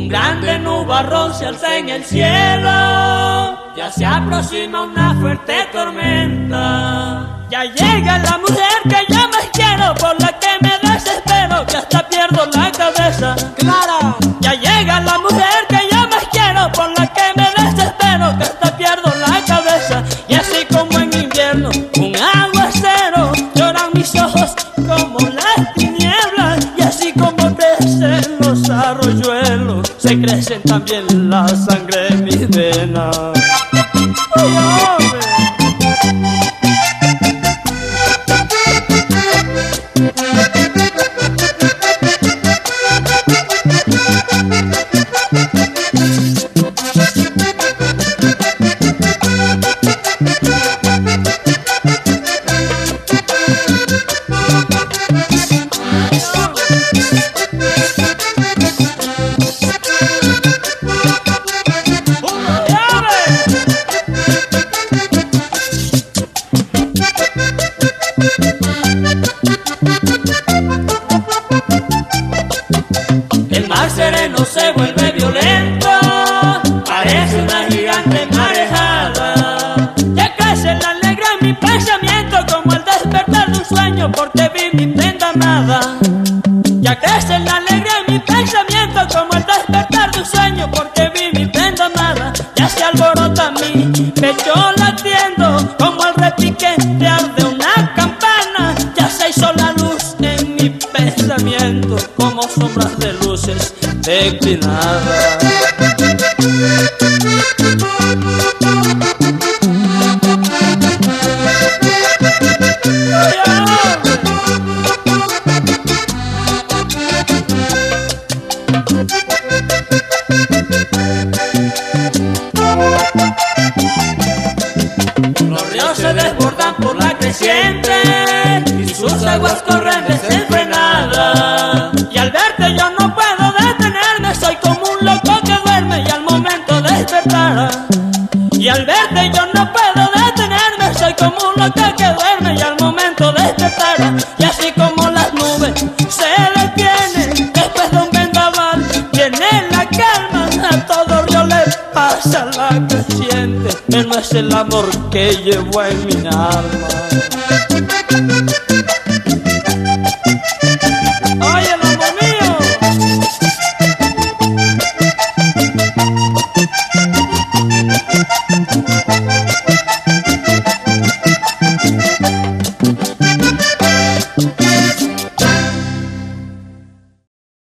Un grande nubarrón se alza en el cielo, ya se aproxima una fuerte tormenta. Ya llega la mujer que yo más quiero, por la que me desespero, que hasta pierdo la cabeza. Clara. Ya llega la mujer que yo más quiero, por la que me desespero, que hasta pierdo la cabeza. Y así como en invierno un aguacero, lloran mis ojos como las tinieblas. Y así como crecen los arroyuelos, se crecen también la sangre en mis venas. ¡Ay, hombre! El mar sereno se vuelve violento, parece una gigante marejada. Ya crece la alegría en mi pensamiento, como el despertar de un sueño, porque vi mi prenda amada. Ya crece la alegría en mi pensamiento, como el despertar de un sueño, porque vi mi prenda amada. Ya se alborota mi pecho latiendo, como el repiquetear de una campana. Ya se hizo la luz en mi pensamiento, como sombras de luces declinadas. Los ríos se desbordan por la creciente y sus aguas corren desenfrenadas. Y al verte yo no puedo detenerme, soy como un loco que duerme y al momento despertará. Y al verte yo no puedo detenerme, soy como un loco que duerme y al momento despertará. Y así como las nubes se detienen después de un vendaval, viene la calma, a todo río le pasa la creciente. Él no es el amor que llevo en mi alma.